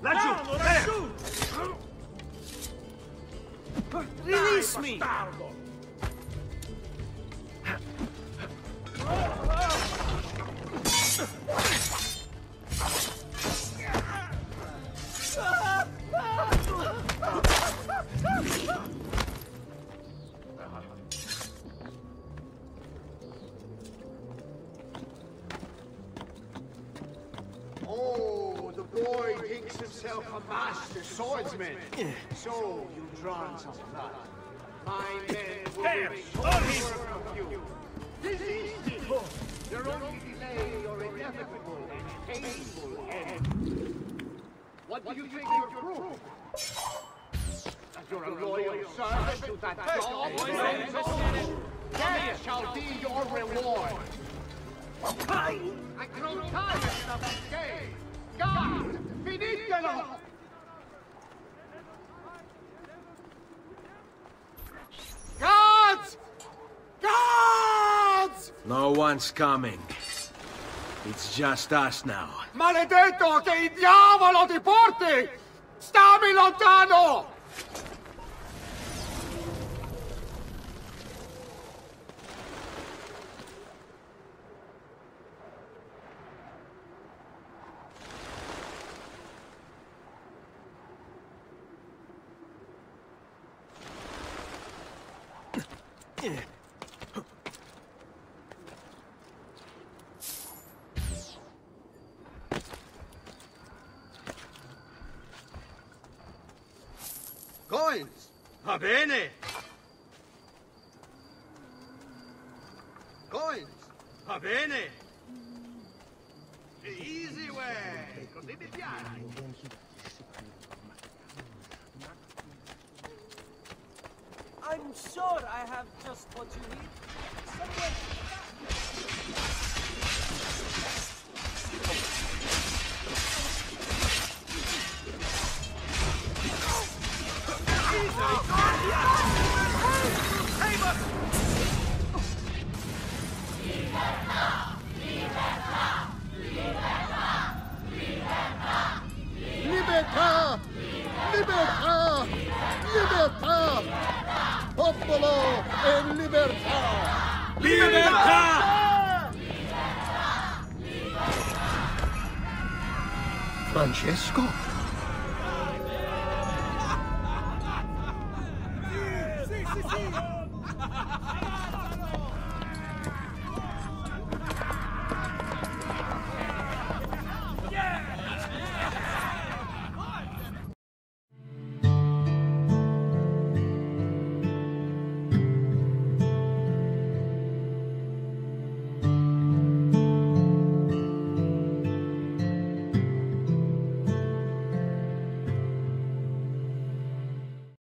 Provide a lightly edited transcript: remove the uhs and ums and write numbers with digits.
Laggiù! Laggiù! Release me! Oh, the boy thinks himself a master swordsman. So you've drawn some blood. My men will make short work of you. This is people. Your only delay your inevitable and painful end. What do you think you're proof? That you're a loyal servant to that dog? That shall be your reward. I grow tired of this game. God, finitelo! Gods! Gods! No one's coming. It's just us now. Maledetto, che il diavolo ti porti! Stammi lontano! Coins! Va bene! Coins! Va bene! Easy way! Così mi piace! I'm sure I have just what you need. Libertà! Libertà! Libertà! Popolo e libertà! Libertà! Francesco? Sì, sì, sì!